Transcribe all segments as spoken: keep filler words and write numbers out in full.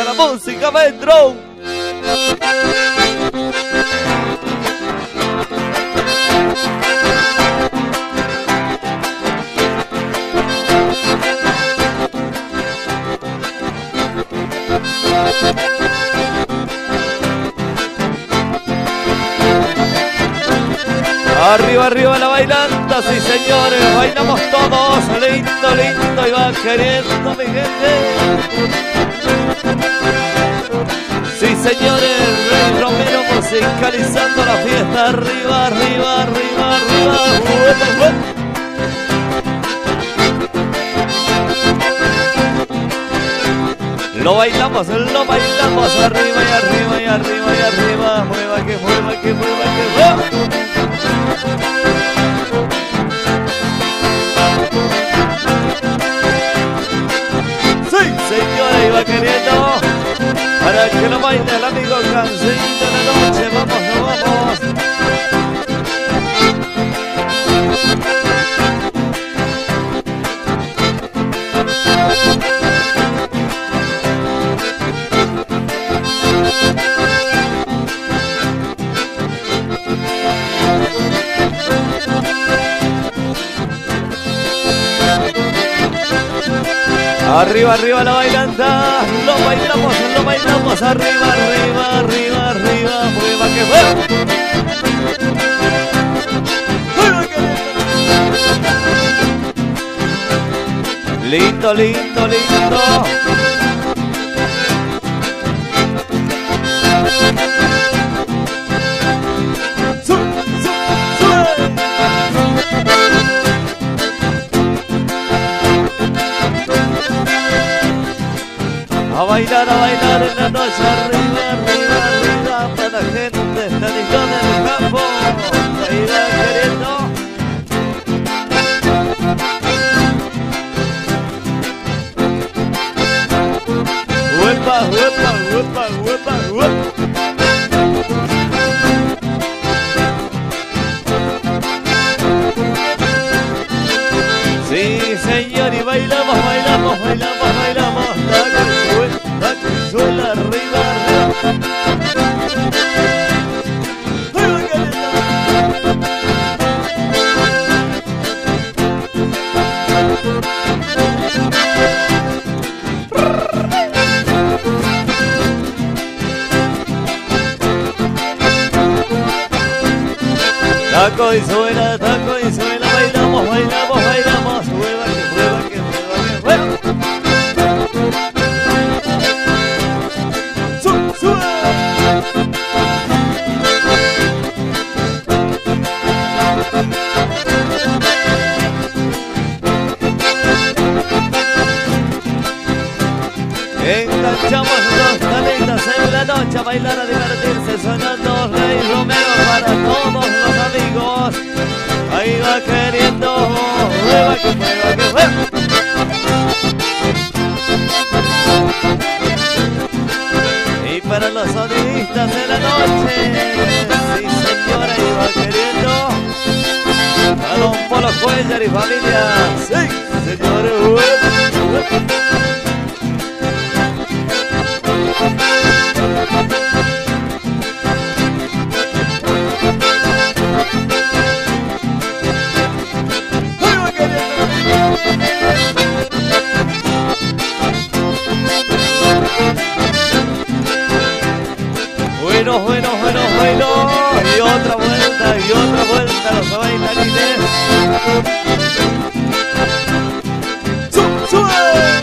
la música, maestro. Arriba, arriba la bailanta, sí señores, bailamos todos, lindo, lindo, y va queriendo mi gente. Sí señores, Rey Romero musicalizando la fiesta, arriba, arriba, arriba, arriba. Lo bailamos, lo bailamos, arriba y arriba y arriba y arriba, mueva que mueva que mueva que mueva. Señora, iba queriendo para que lo baile el amigo Cancito de la noche. Vamos, no vamos. Arriba, arriba la bailanta, lo bailamos, lo bailamos, arriba, arriba, arriba, arriba, mueva que mueva. Lindo, lindo, lindo. A bailar, a bailar en la noche, arriba, arriba, arriba, para la gente, está listo del campo, ahí va queriendo. Huepa, huepa, huepa, huepa, huepa. Sí, señor, y bailamos, bailamos, bailamos, bailamos. Suela arriba, arriba. Taco y suela, taco y suela, bailamos, bailamos, bailamos. Mueva que mueva, que mueva, que mueva. Enganchamos los talentos en la noche a bailar, a divertirse, sonando Rey Romero para todos los amigos. Ahí va queriendo, mueva que mueva que mueva. Y para los sonidistas de la noche, sí señora, ahí va queriendo. A Don Polo Cuellar y familia, sí señores, mueva, mueva. Bueno, bueno, bueno, bueno. Y otra vuelta, y otra vuelta los bailarines. ¡Sube, sube!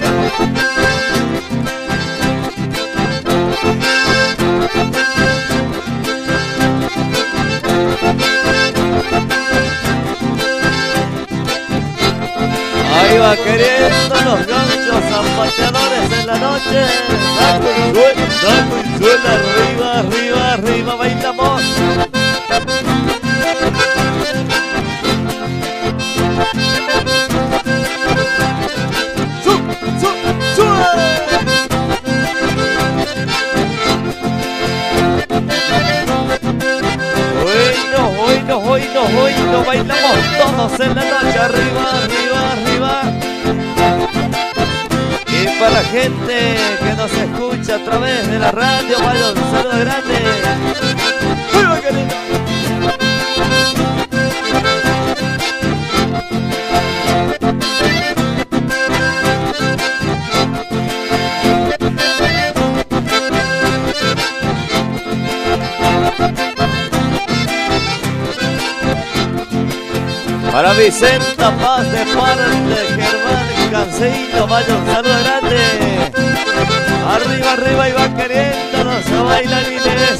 Ahí va queriendo los ganchos zapateadores en la noche. Saco y suela, saco y suela, arriba, arriba, arriba, bailamos. ¡Sub, sub, sube! Bueno, bueno, bueno, bueno, bailamos todos en la noche, arriba, arriba, arriba. Y para la gente que nos escucha escucha a través de la radio, vaya un saludo grande. ¡Viva, querido! Para Vicenta Paz de parte de Germán Cancillo, vaya un saludo grande. Arriba, arriba y va queriéndonos a bailarines.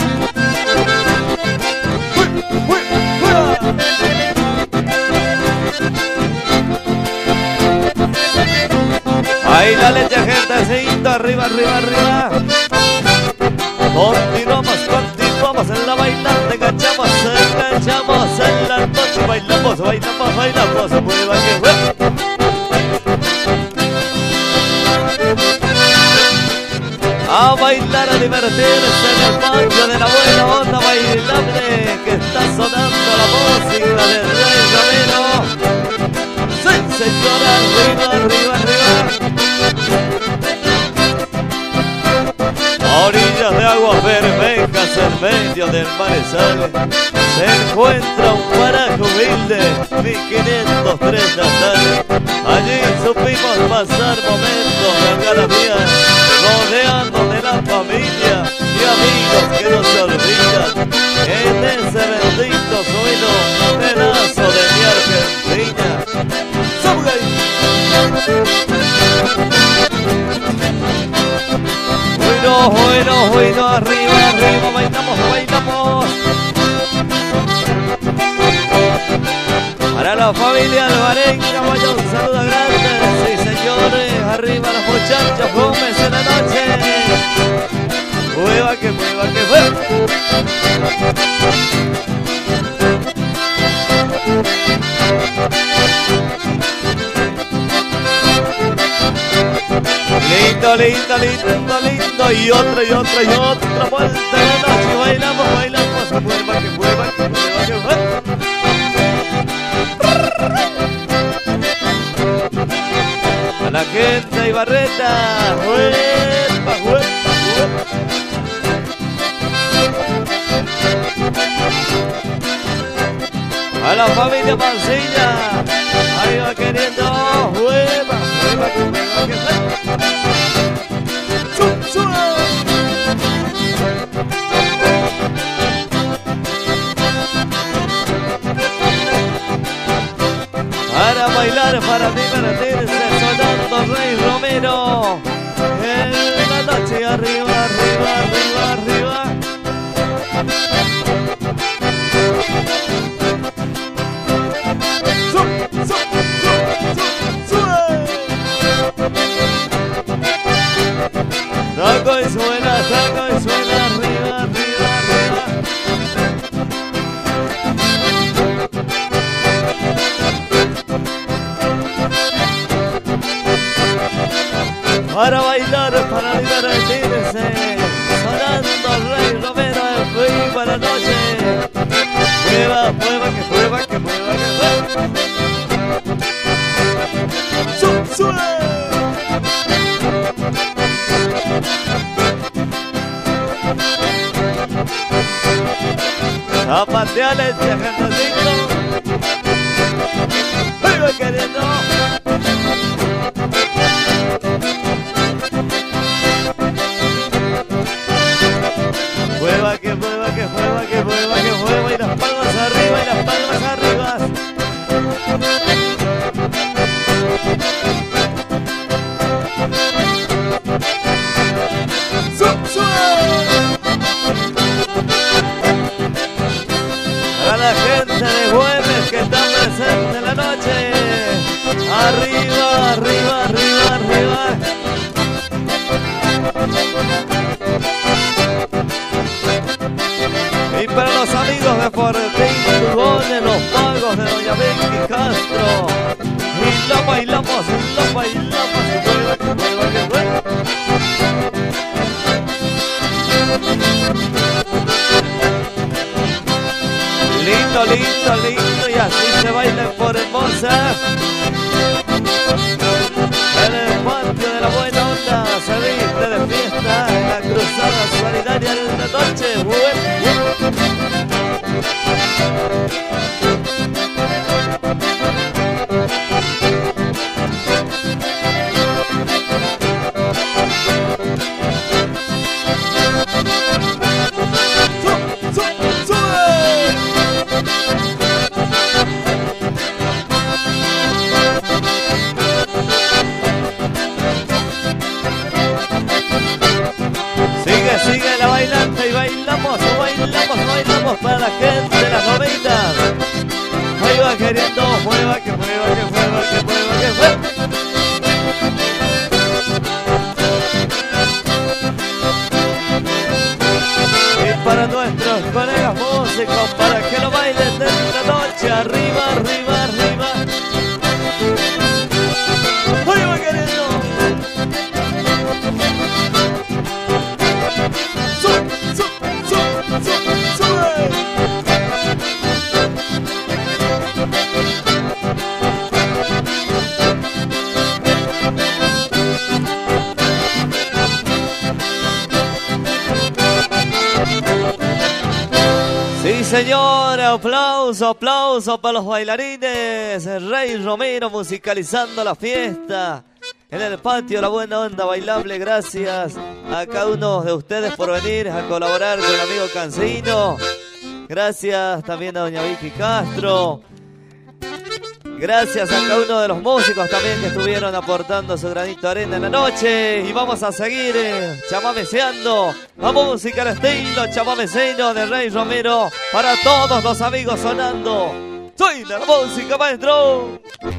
Ahí la leche, gentecito, arriba, arriba, arriba. Continuamos, continuamos en la bailante, enganchamos, enganchamos en la noche, bailamos, bailamos, bailamos, mueva que mueva. A bailar, a divertirse en el patio de la buena onda bailable, que está sonando la música del Rey Romero. Sí, señora, arriba, arriba, arriba. A orillas de aguas bermejas en medio del maresal se encuentra un paraje humilde, mil quinientos tres natal. Allí supimos pasar momentos de algarabía, rodeando de la familia y amigos que no se olvidan. En ese bendito suelo, pedazo de mi Argentina. ¡Subgay! Bueno, bueno, bueno, arriba, arriba, bailamos, bailamos. Para la familia alvarenga, vaya un saludo grande. Sí, señores, arriba los muchachos, Gómez en la noche. Mueva que mueva que mueva. Lindo, lindo, lindo, lindo. Y otra, y otra, y otra vuelta en la noche. Bailamos, bailamos. Mueva que mueva, que mueva, que mueva. A la gente y Barreta. Huepa, huepa, huepa. A la familia Mancilla. Ahí va queriendo. Huepa, huepa, que mueva, que mueva. Para bailar, para divertirse, sonando Rey Romero en la noche, arriba, arriba, arriba, arriba. ¡Sub, sub, sub, sub, sube! Taco y suena, taco y suena, arriba, arriba, arriba. Para bailar, para divertirse, sonando Rey Romero en viva la noche. Mueva, mueva, que mueva, que mueva, que mueva. ¡Sub, sube! Zapateale, chajantacito. ¡Viva queriendo! Mueva, que mueva, que mueva, que mueva, que mueva. Y las palmas arriba, y las palmas arriba. ¡Sub, sube! A la gente de Güemes que está presente en la noche. Arriba, arriba, arriba, arriba. Y para los amigos de Fortín, Tubones, los pagos de Doña Vicky Castro. Y la bailamos, y la bailamos, y mueva, que mueva, que mueva. Lindo, lindo, lindo, y así se baila por Hermosa. En el patio de la buena onda se viste de fiesta en la bailamos, bailamos, bailamos para la gente de las noventas. Ahí va queriendo, mueva, que mueva, que mueva, que mueva, que mueva. Y para nuestros colegas músicos, para que lo bailen de la noche, arriba, arriba, arriba. Ahí va queriendo. Sube, sube, sube, sube, sube. Sí, señora, aplauso, aplauso para los bailarines. El Rey Romero musicalizando la fiesta en el patio La Buena Onda Bailable. Gracias a cada uno de ustedes por venir a colaborar con el amigo Cancino. Gracias también a doña Vicky Castro. Gracias a cada uno de los músicos también que estuvieron aportando su granito de arena en la noche. Y vamos a seguir eh, chamameceando a música al estilo chamameceno de Rey Romero para todos los amigos sonando. ¡Soy la música, maestro!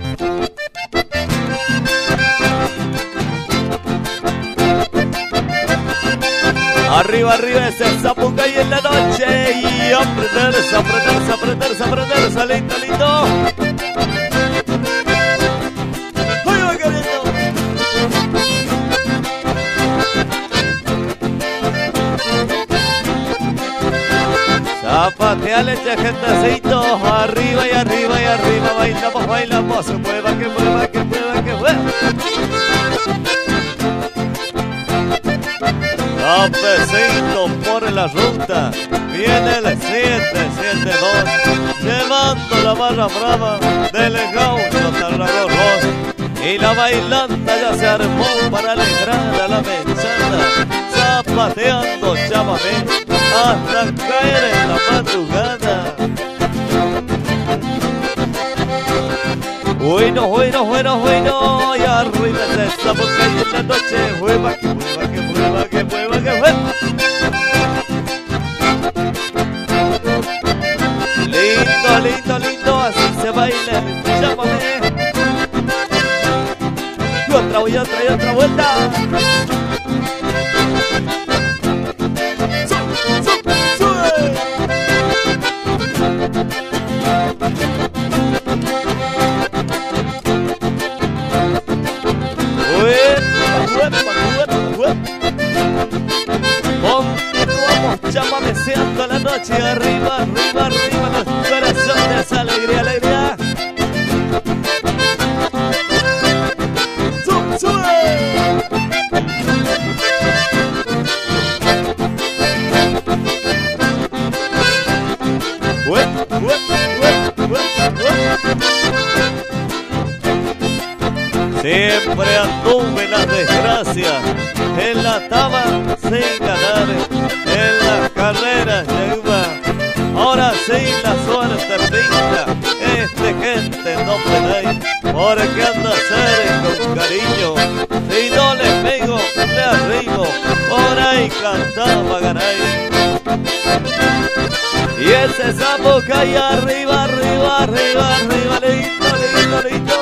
Arriba, arriba ese zapucay en la noche. Y aprenderse, aprenderse, aprenderse, aprenderse, lindo, lindo. Zapateale, este gentecito, arriba y arriba y arriba, bailamos, bailamos, mueva, que mueva, que mueva, que mueva. Zapecito por la ruta, viene el siete siete dos, llevando la barra brava del gaucho Tarragorros. Y la bailanta ya se armó para alegrar a la mechada, zapateando chamamé hasta caer en la madrugada. Bueno, bueno, bueno, bueno, y arriba de esta boca y en la noche, mueva, que mueva, que mueva, que mueva, que mueva. Lindo, lindo, lindo, así se baila el chamamé. Y otra, y otra, y otra vuelta. Continuamos chamameceando la noche, arriba, arriba, arriba, los corazones, alegría, alegría. ¡Sube, sube! ¡Uep, uep, uep, uep, uep! Siempre anduve en las desgracias, en la taba sin ganar, en las carreras ya iba. Ahora sí la suerte pinta, este gente no pedáis, porque anda a ser con cariño. Si no le pego, le arrimo, por ahí cantaba ganáis. Y ese sapo cae arriba, arriba, arriba, arriba, lindo, lindo, lindo.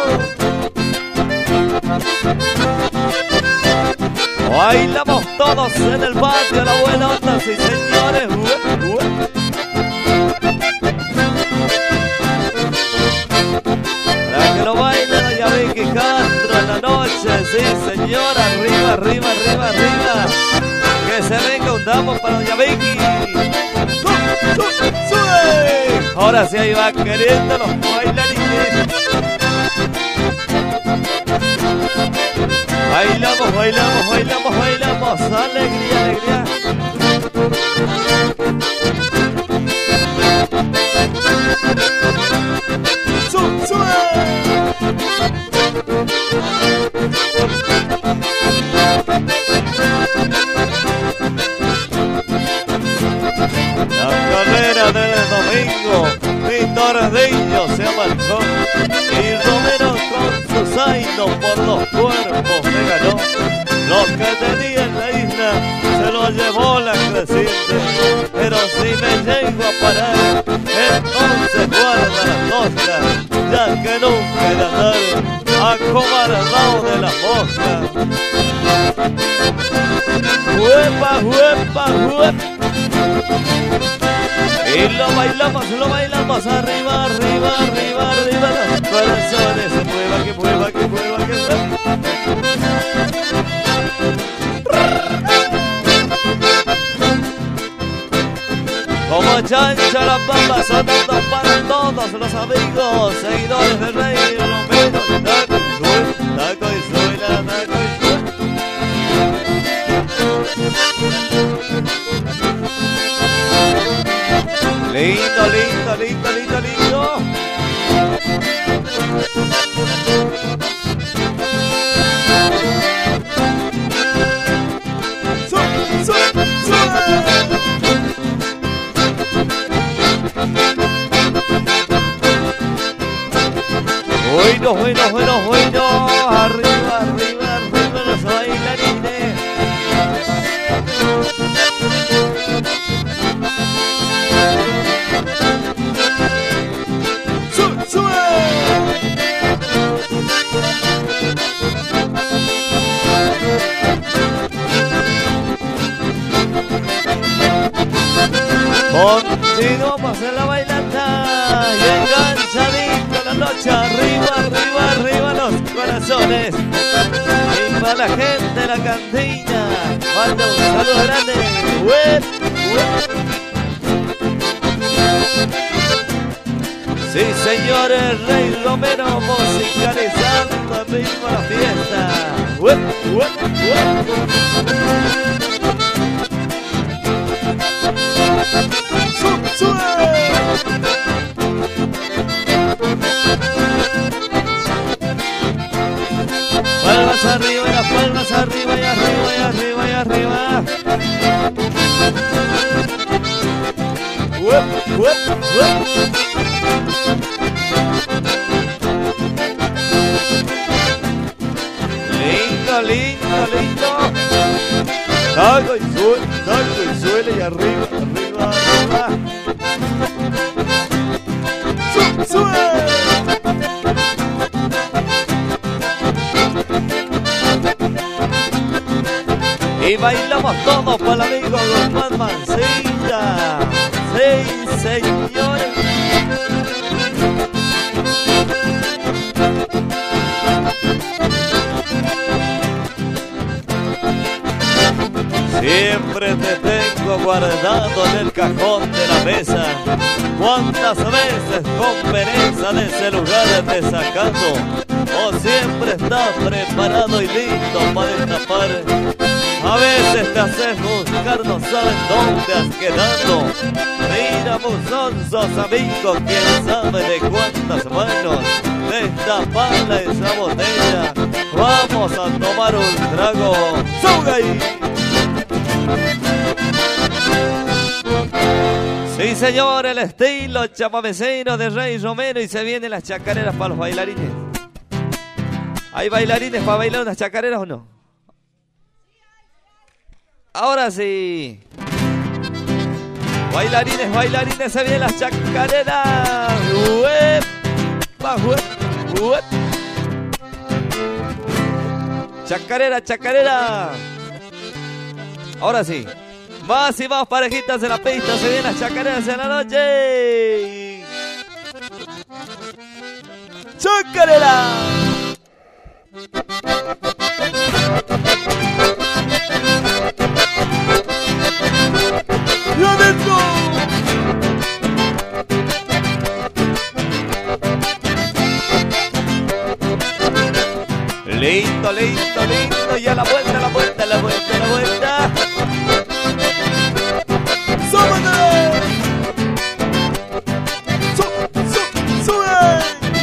Bailamos todos en el patio La Buena Onda, sí señores. Ué, ué. Para que lo baile doña Vicky Castro en la noche, sí señora, arriba, arriba, arriba, arriba. Que se venga un damo para doña Vicky. ¡Sube, sube, sube! Ahora sí ahí va queriendo los bailarines. Bailamos, bailamos, bailamos, bailamos, alegría, alegría. ¡Sube, sube! La carrera del domingo, Víctor Diño se amarcó y Romero con su zaino por los cuerpos me ganó. Lo que tenía en la isla se lo llevó la creciente, me llego a parar, entonces guarda las moscas, ya que nunca he de andar acobardado de las moscas. Huepa, huepa, huepa. Y lo bailamos, lo bailamos, arriba, arriba, arriba, arriba, los corazones, se mueva, que mueva, que mueva, que mueva. Como chancha la pampa, sonando para todos los amigos, seguidores del Rey Romero, taco y suela, taco y suela, taco y suela. Lindo, lindo, lindo, lindo, lindo. ¡Sube, sube, sube! Bueno, bueno, bueno, bueno. Arriba, arriba, arriba los bailarines. ¡Sube, sube! Continuamos en la bailanta y enganchadito la noche, arriba, arriba, arriba los corazones. Y para la gente de la cantina, mando un saludo grande. ¡Uep, uep! Sí, señores, Rey Romero musicalizando en vivo la fiesta. ¡Uep, uep, uep! ¡Sube, sube! Palmas arriba y las palmas arriba y arriba y arriba y arriba. ¡Uep, uep, uep! Lindo, lindo, lindo. Taco y suele, taco y suele y arriba, arriba, arriba. ¡Sube, sube! Y bailamos todos para el amigo Guzmán Mancilla. Sí, señores. Siempre te tengo guardado en el cajón de la mesa. Cuántas veces con pereza de ese lugar te he sacado. O siempre estás preparado y listo para destapar. A veces te haces buscar, no sabes dónde has quedado. Mira, musonzos amigos, quién sabe de cuántas manos. Destaparla esa botella. Vamos a tomar un trago. ¡Suga ahí! Sí, señor, el estilo chamamecero de Rey Romero, y se vienen las chacareras para los bailarines. ¿Hay bailarines para bailar unas chacareras o no? Ahora sí. Bailarines, bailarines, se vienen las chacareras. ¡Uepa, uepa, uepa! Chacarera, chacarera. Ahora sí. Más y más parejitas en la pista, se vienen las chacareras en la noche. ¡Chacarera! ¡Y adentro! Lindo, lindo, lindo, y a la vuelta, a la vuelta, a la vuelta, a la vuelta. ¡Súbete! ¡Su, su, sube!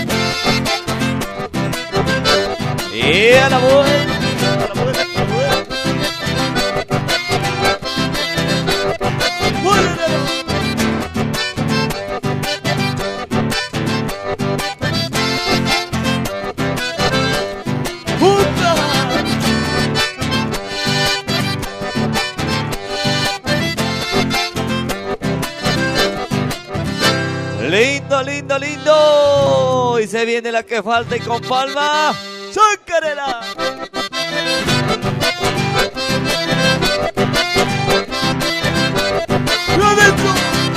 Y a la vuelta, a la vuelta, a la vuelta. lindo, lindo, lindo. Y se viene la que falta y con palma. ¡Chacarera! ¡Adentro!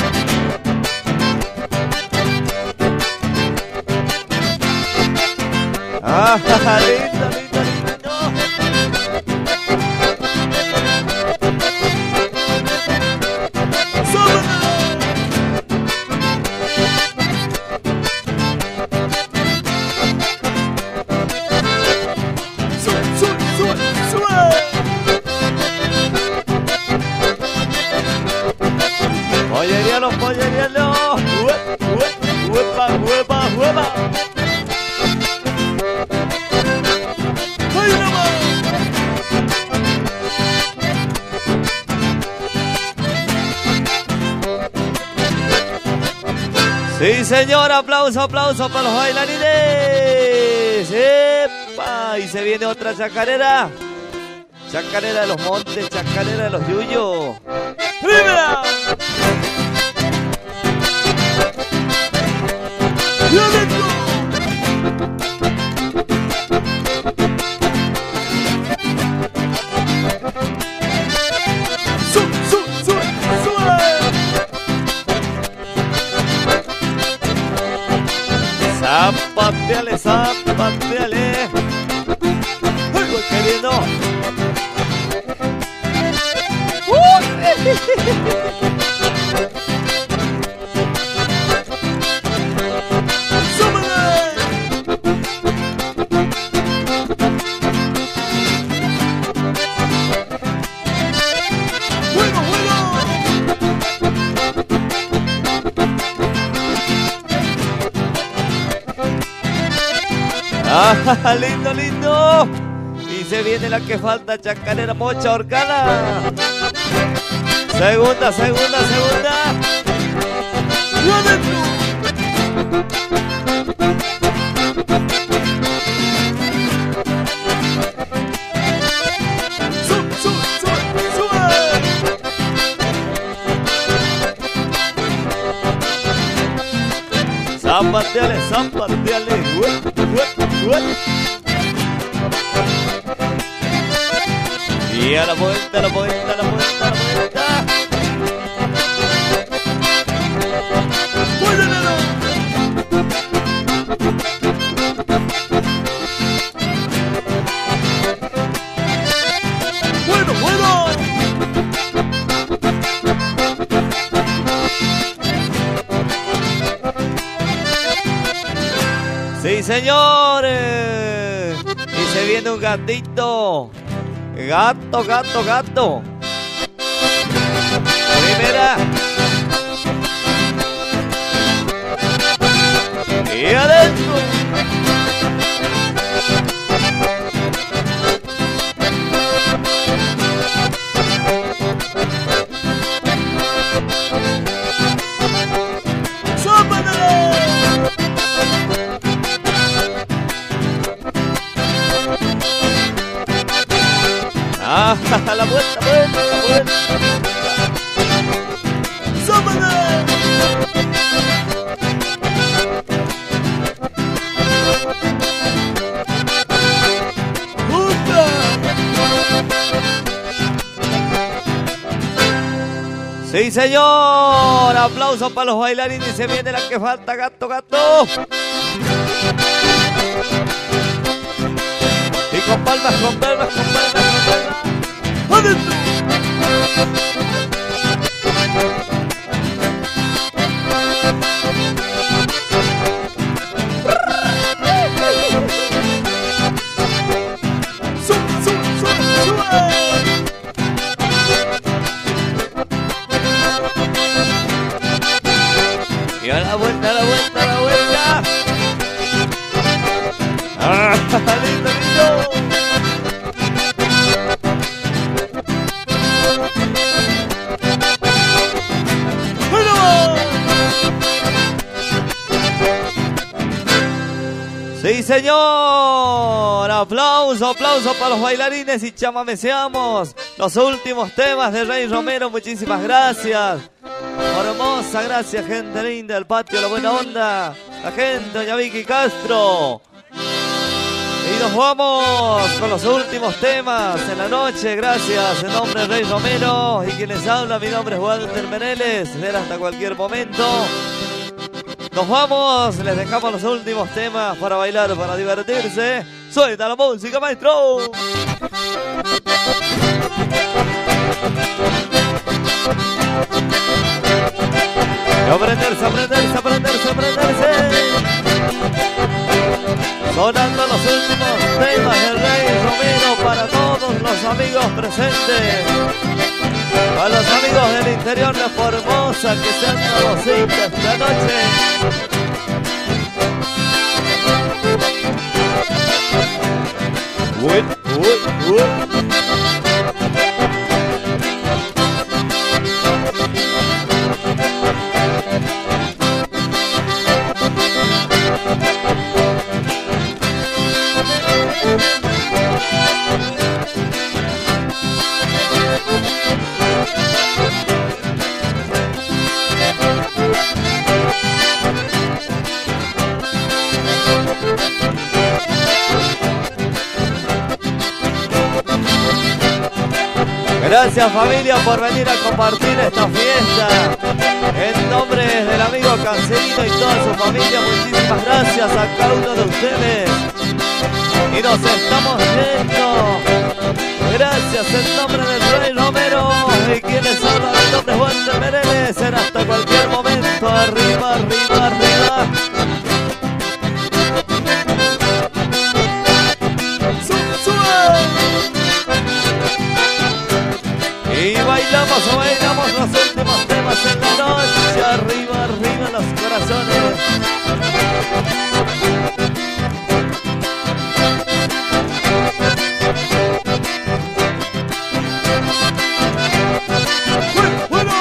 ¡Ah, lindo, lindo, lindo! ¡Súbete! ¡Sube, sube, sube, sube! ¡Polleriano, polleriano! ¡Huepa, huepa, huepa! Sí, señor, aplauso, aplauso para los bailarines. ¡Epa! Y se viene otra chacarera. Chacarera de los montes, chacarera de los yuyos. ¡Primera! ¡Y adentro! ¡Sube, sube, sube, sube! Zapateale, zapateale. ¡Ay, voy queriendo! ¡Uh! ¡Súbele! ¡Juego, juego! ¡Ah, lindo, lindo! Y se viene la que falta, chacarera mocha horcana. Segunda, segunda, segunda. ¡Y adentro! ¡Sube, sube, sube, sube! Zapateale, zapateale. ¡Ué, ué, ué! Y a la vuelta, a la vuelta, a la vuelta, a la vuelta. ¡Muérdelo! ¡Bueno, bueno! ¡Sí, señores! Y se viene un gatito. Gato, gato, gato. Primera. Y adentro. ¡Ah! ¡La vuelta, vuelta, la vuelta! ¡Súbele! ¡Junta! ¡Sí, señor! ¡Aplausos para los bailarines! Se viene la que falta, gato, gato. Y con palmas, con palmas, con palmas, con palmas. ¡Adentro! ¡Sube, sube, sube, sube! Y a la vuelta, a la vuelta, a la vuelta. ¡Ah, lindo, lindo! Sí, señor. Aplauso, aplauso para los bailarines y chamameceamos los últimos temas de Rey Romero. Muchísimas gracias. Hermosa, gracias, gente linda del patio, la buena onda. La gente, doña Vicky Castro. Y nos vamos con los últimos temas en la noche. Gracias, en nombre de Rey Romero. Y quien les habla, mi nombre es Walter Meneles. Será hasta cualquier momento. Nos vamos, les dejamos los últimos temas para bailar, para divertirse. Suelta la música, maestro. Aprenderse, aprenderse, aprenderse, aprenderse. Sonando los últimos temas del Rey Romero para todos los amigos presentes. A los amigos del interior de Formosa que sean gozosas esta noche. Uy, uy, uy. Gracias, familia, por venir a compartir esta fiesta. En nombre del amigo Cancelino y toda su familia, muchísimas gracias a cada uno de ustedes. Y nos estamos yendo. Gracias en nombre del Rey Romero. Y quien les habla, mi nombre es Walter Meneles. En hasta cualquier momento. Arriba, arriba, arriba. Y bailamos o bailamos los últimos temas en la noche. Arriba, arriba los corazones. ¡Bueno!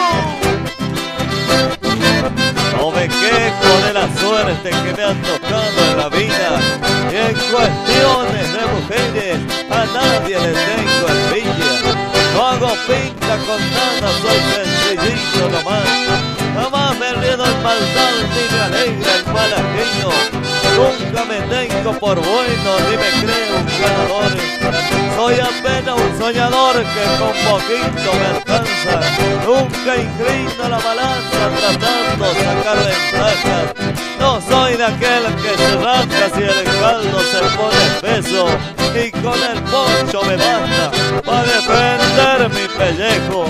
No me quejo de la suerte que me han tocado en la vida. Y en cuestiones de mujeres a nadie le tengo envidia. No hago pinta con nada, soy sencillito nomás. Jamás me río en maldad ni me alegra el mal ajeno. Nunca me tengo por bueno ni me creo un ganador. Soy apenas un soñador que con poquito me alcanza. Nunca inclino la balanza tratando de sacar ventajas. No soy de aquel que se rasca si el caldo se pone espeso. Y con el poncho me basta para defender mi pellejo.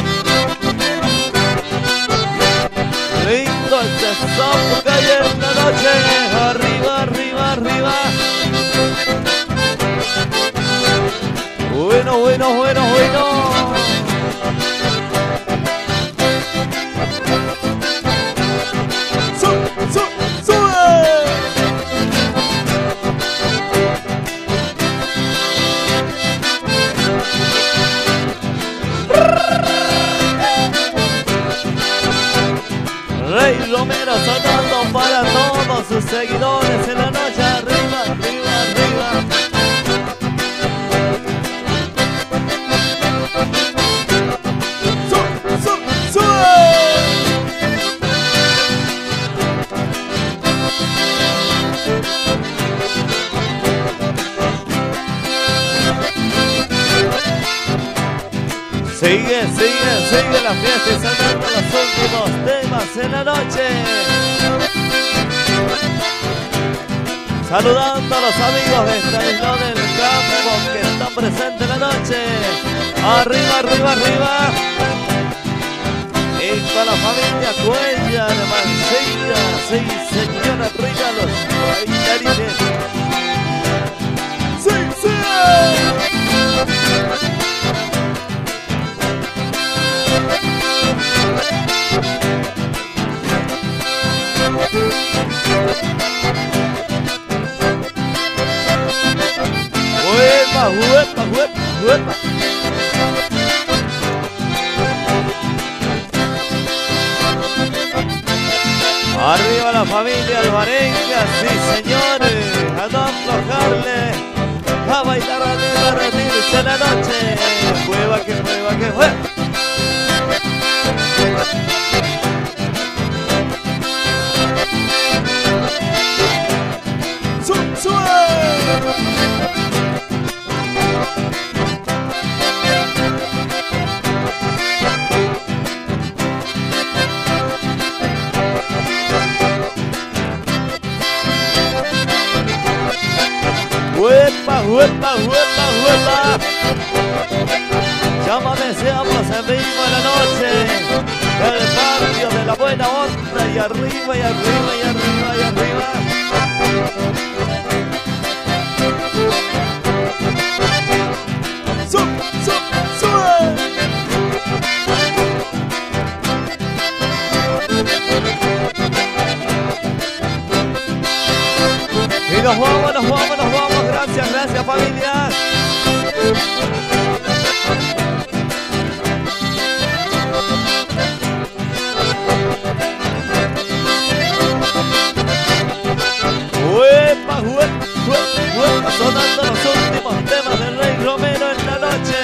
Lindo este sapo que hay en la noche. Arriba, arriba, arriba. Bueno, bueno, bueno, bueno. ¡Sube, sube, sube! Rey Romero sonando para todos sus seguidores en la noche. Arriba, arriba, arriba. ¡Sube, sube, sube! Sigue, sigue, sigue la fiesta y sonando los últimos temas en la noche. Saludando a los amigos de esta isla del campo que están presentes en la noche. Arriba, arriba, arriba. Y para la familia Cuellar, Mancilla, sí señora, arriba los bailarines. ¡Sí, sí! ¡Huepa, huepa, huepa, huepa! Arriba la familia alvarenga, sí señores, a no aflojarle a bailar, a divertirse la noche. Mueva que mueva que mueva. ¡Sube, sube! ¡Huepa, huepa, huepa, huepa! Llámame, seamos en ritmo de la noche, del barrio de la buena onda, y arriba, y arriba, y arriba, y arriba. ¡Sub, sub, sube! Y nos vamos, nos vamos, nos vamos. Gracias, gracias, familia. ¡Huepa, huepa, huepa, huepa! Sonando los últimos temas del Rey Romero en la noche.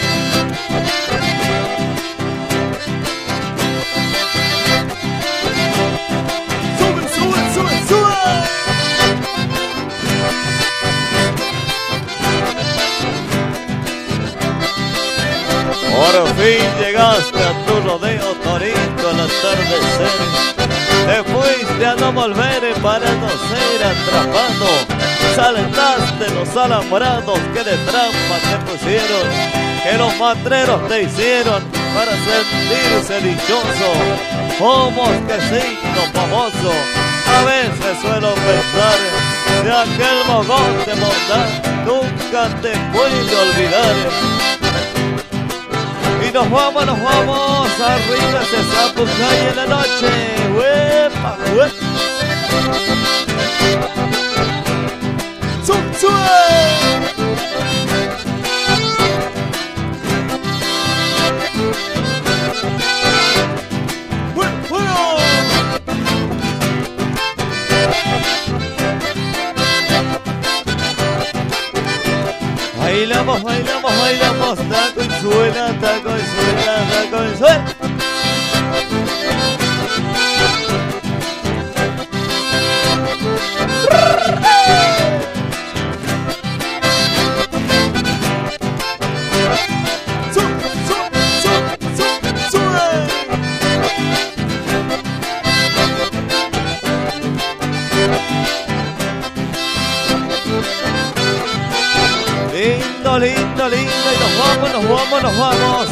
¡Sube, sube, sube, sube! Por fin llegaste a tu rodeo, torito, al atardecer. Te fuiste a no volver para no ser atrapado. Saltaste los alambrados que de trampa te pusieron, que los matreros te hicieron para sentirse dichoso. Como que signo famoso, a veces suelo pensar de aquel mogón de bondad, nunca te puedo olvidar. Y nos vamos, nos vamos, arriba ese Sapucay en la noche. ¡Huepa, huepa! ¡Sub, sube! ¡Bueno, bueno! Bailamos, bailamos, bailamos, taco y suena, taco y suena, taco y suena. Sub, sub, sub, sub, sube. Lindo, lindo, lindo, y nos vamos, nos vamos, nos vamos.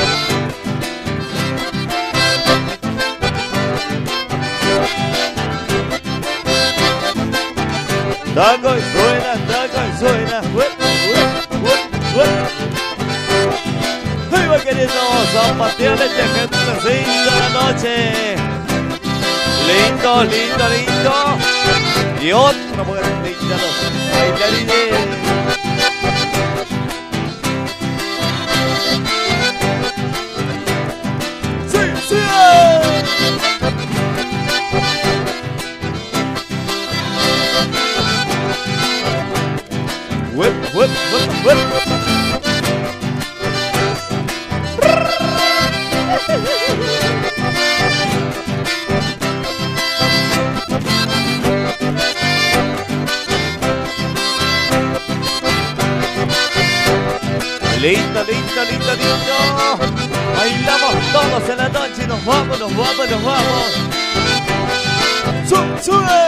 Taco y suena, taco y suena. Huepa, huepa, huepa. Ahí va queriendo zapatearle este gentecito de la noche. Lindo, lindo, lindo. Y otra mujer linda, los bailarines. Whip, whip, whip, whip. Lindo, lindo, lindo, lindo. Bailamos todos en la noche y nos vamos, nos vamos, nos vamos. ¡Sube, sube!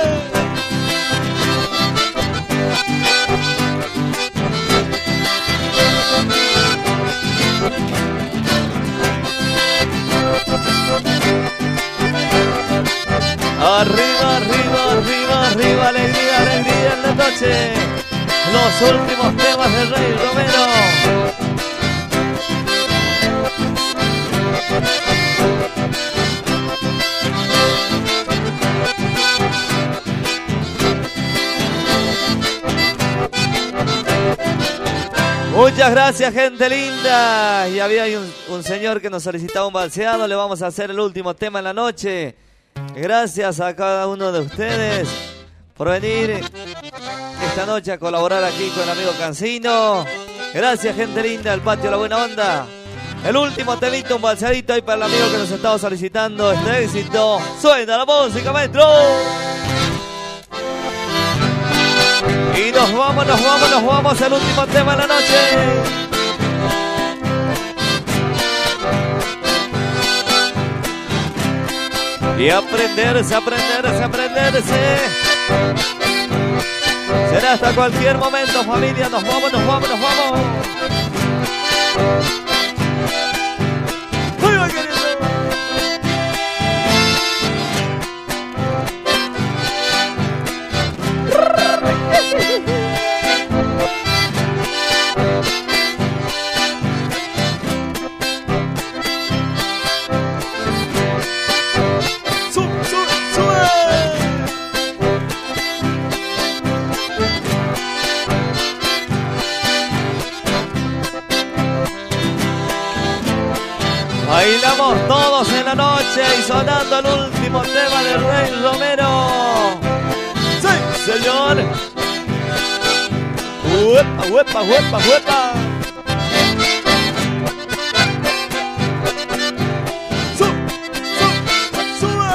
Arriba, arriba, arriba, arriba, alegría, alegría en la noche. Los últimos temas del Rey Romero. Muchas gracias, gente linda. Y había un, un señor que nos solicitaba un balseado. Le vamos a hacer el último tema en la noche. Gracias a cada uno de ustedes por venir esta noche a colaborar aquí con el amigo Cancino. Gracias, gente linda, el patio La Buena Onda. El último temito, un balsadito ahí para el amigo que nos estaba solicitando este éxito. Suena la música, maestro. Y nos vamos, nos vamos, nos vamos al último tema de la noche. Y aprenderse, aprenderse, aprenderse. Será hasta cualquier momento, familia. Nos vamos, nos vamos, nos vamos. Muy bien, querido. Bailamos todos en la noche y sonando el último tema del Rey Romero. ¡Sí, señor! ¡Huepa, huepa, huepa, huepa! ¡Sub, sub, sube!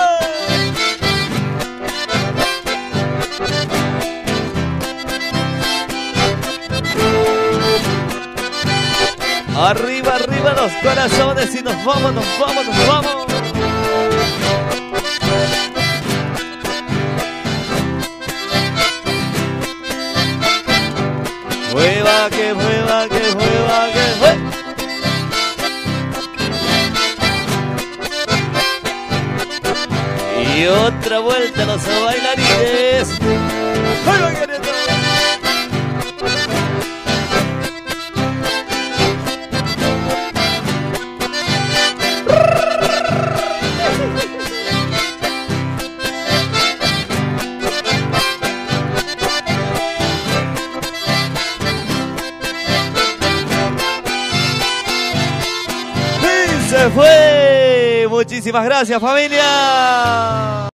Arriba, arriba los corazones y nos vamos, nos vamos, nos vamos. Mueva, que mueva, que mueva, que mueva. Y otra vuelta los bailarines. ¡Ay, va, querido! Se fue. Muchísimas gracias, familia.